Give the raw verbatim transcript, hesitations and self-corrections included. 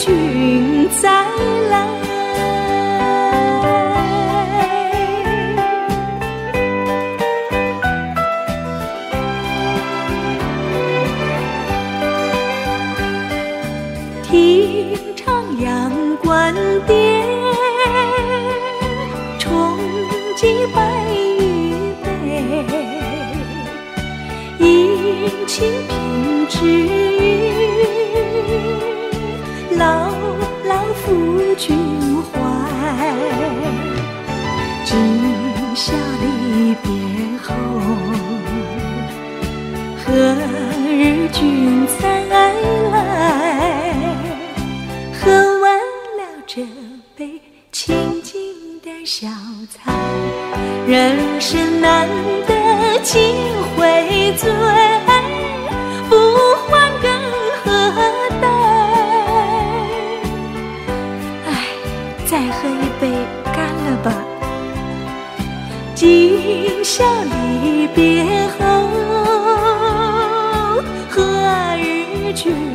君再来。听徜阳关殿，重寄白玉杯，饮清平之语，牢牢抚君怀。今宵离别后，何日君再来？喝完了这杯清静的小菜，人生难得几回醉，不欢更何待？唉，再喝一杯干了吧。今宵离别后，何日君